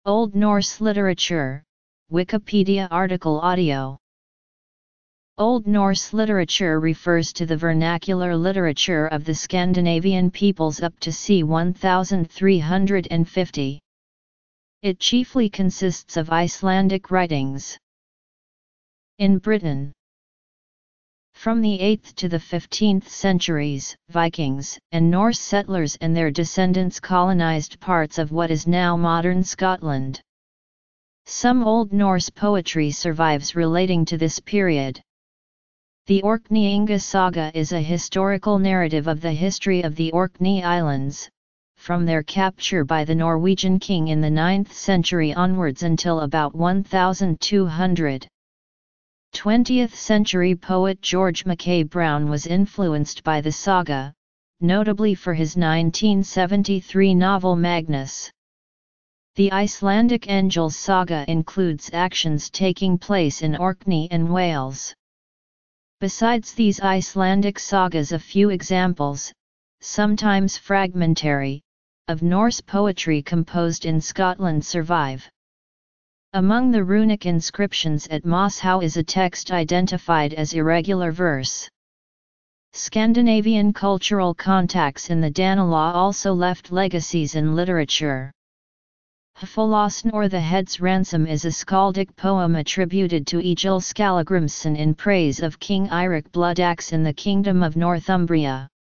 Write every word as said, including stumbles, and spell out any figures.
Old Norse literature, Wikipedia article audio. Old Norse literature refers to the vernacular literature of the Scandinavian peoples up to c. one thousand three hundred fifty. It chiefly consists of Icelandic writings. In Britain, from the eighth to the fifteenth centuries, Vikings and Norse settlers and their descendants colonized parts of what is now modern Scotland. Some Old Norse poetry survives relating to this period. The Orkneyinga saga is a historical narrative of the history of the Orkney Islands, from their capture by the Norwegian king in the ninth century onwards until about one thousand two hundred. twentieth century poet George Mackay Brown was influenced by the saga, notably for his nineteen seventy-three novel Magnus. The Icelandic Angels saga includes actions taking place in Orkney and Wales. Besides these Icelandic sagas, a few examples, sometimes fragmentary, of Norse poetry composed in Scotland survive. Among the runic inscriptions at Moshow is a text identified as irregular verse. Scandinavian cultural contacts in the Danelaw also left legacies in literature. Hafolausn, or the Head's Ransom, is a skaldic poem attributed to Egil Skallagrimsson in praise of King Eirik Bloodaxe in the Kingdom of Northumbria.